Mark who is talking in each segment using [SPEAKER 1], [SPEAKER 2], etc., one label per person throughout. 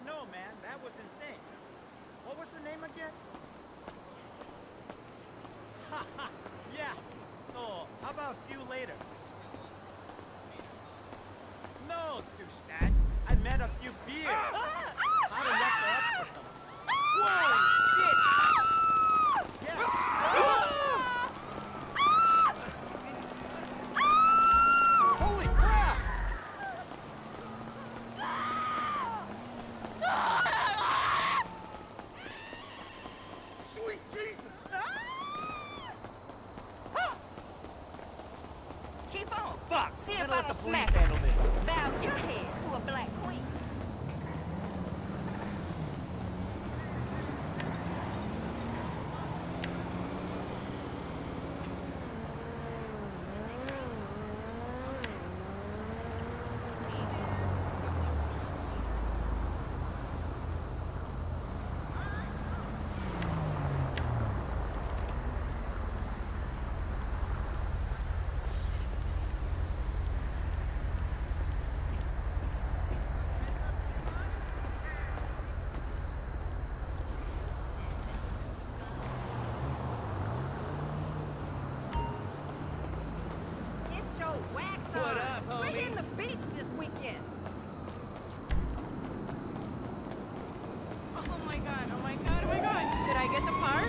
[SPEAKER 1] know, man. That was insane. What was her name again? Yeah. So, how about a few later? No, douchebag. I meant a few beers. How to next her up for some. Whoa, shit! Yeah. Holy crap! Sweet Jesus!
[SPEAKER 2] Keep on.
[SPEAKER 1] Fuck!
[SPEAKER 2] See if
[SPEAKER 1] Better
[SPEAKER 2] I
[SPEAKER 1] let
[SPEAKER 2] don't
[SPEAKER 1] the police
[SPEAKER 2] smack
[SPEAKER 1] handle this.
[SPEAKER 2] bow your head to a black queen. Wax on.
[SPEAKER 3] What up, homie?
[SPEAKER 2] We're hitting the beach this weekend.
[SPEAKER 4] Oh my god, oh my god, oh my god. Did I get the part?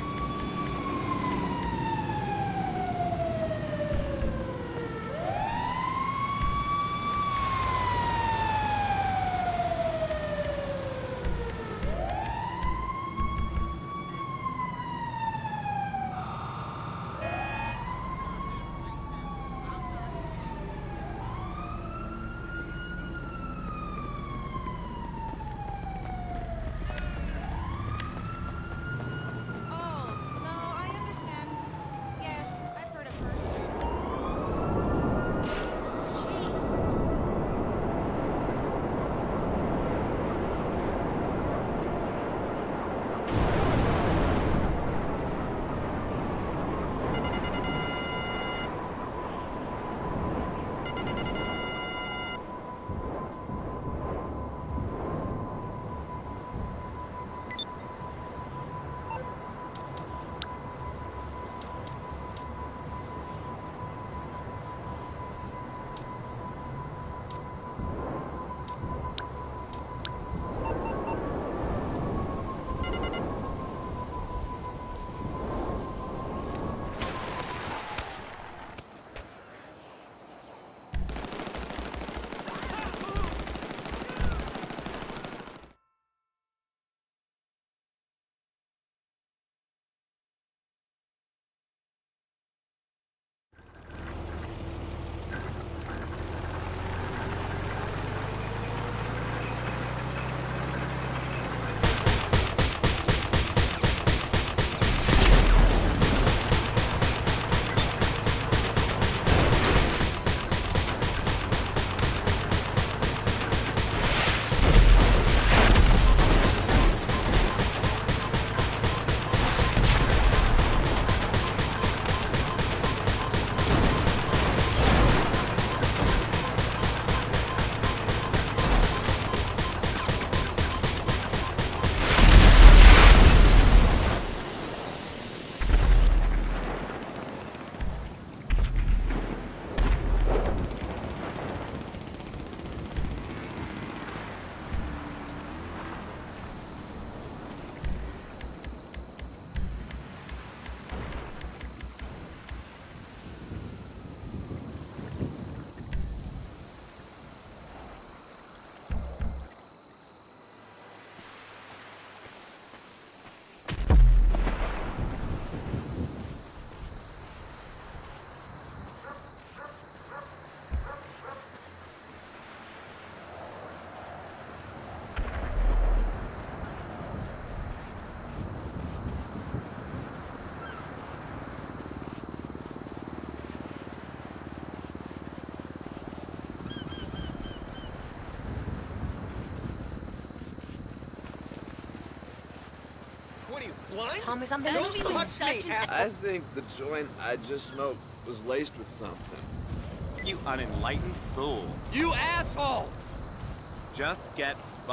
[SPEAKER 3] Blind?
[SPEAKER 2] Thomas, I'm
[SPEAKER 3] Don't
[SPEAKER 2] moving
[SPEAKER 3] touch
[SPEAKER 2] such
[SPEAKER 3] me,
[SPEAKER 2] an...
[SPEAKER 5] I think the joint I just smoked was laced with something.
[SPEAKER 1] You unenlightened fool.
[SPEAKER 3] You asshole!
[SPEAKER 1] Just get fucked.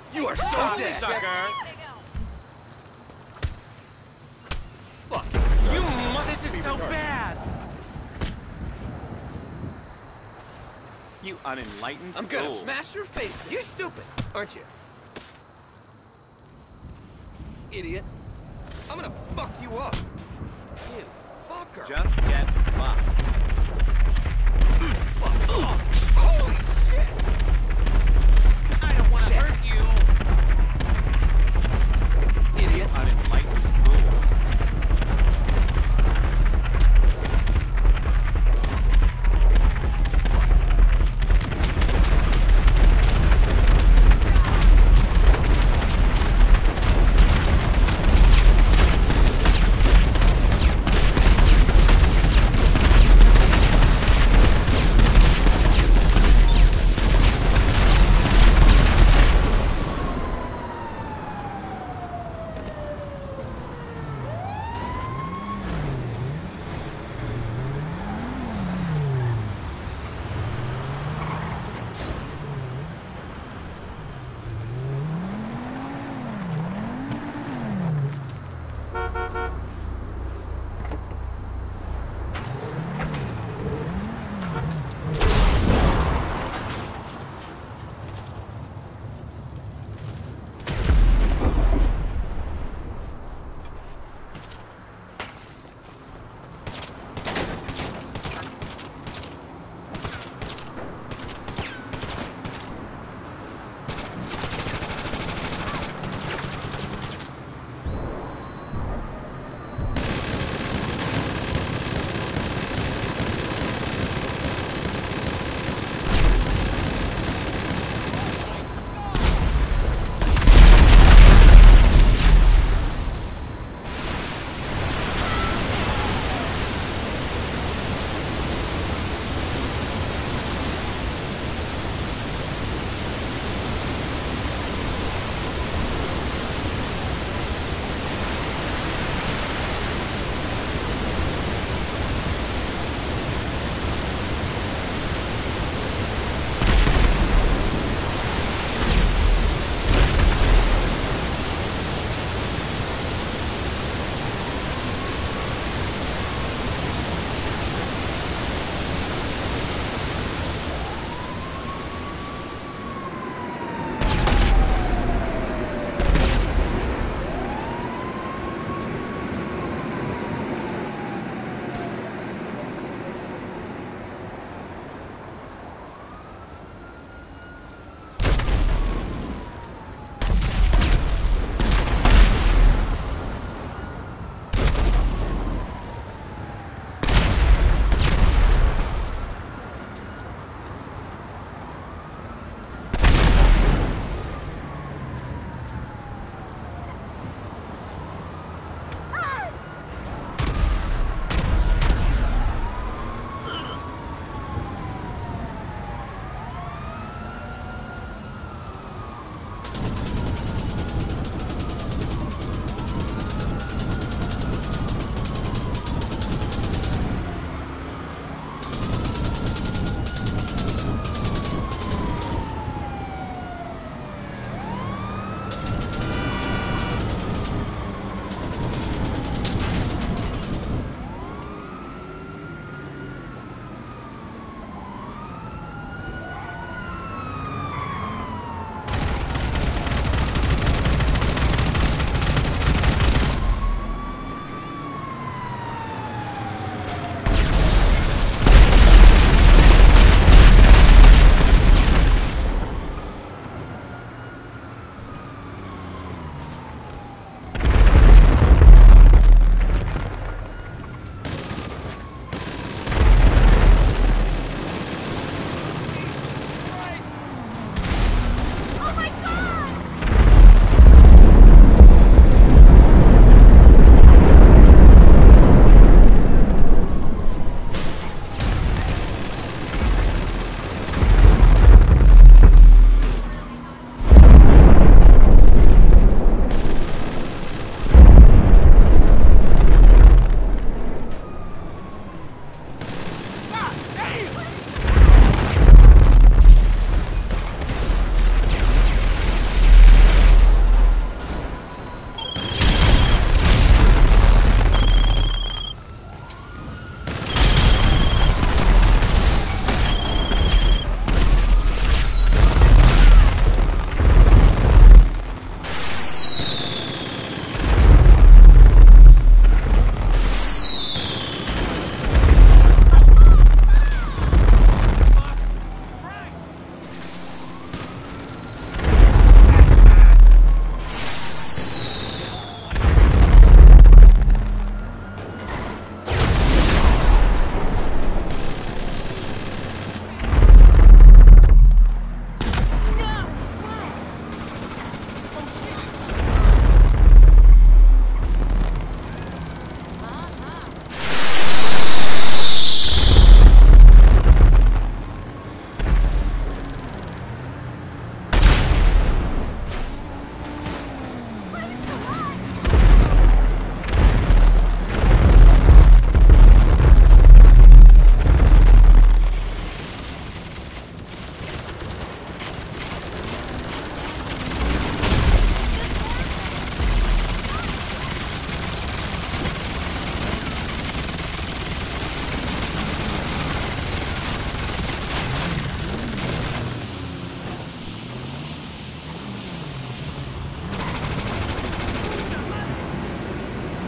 [SPEAKER 5] You are so dead.
[SPEAKER 1] Sucker!
[SPEAKER 5] Fuck.
[SPEAKER 1] You must This is so bad! You unenlightened
[SPEAKER 5] I'm gonna
[SPEAKER 1] fool.
[SPEAKER 5] smash your face in.
[SPEAKER 3] You're stupid, aren't you?
[SPEAKER 5] Idiot. I'm gonna fuck you up. You fucker.
[SPEAKER 1] Just get fucked.
[SPEAKER 5] Fuck.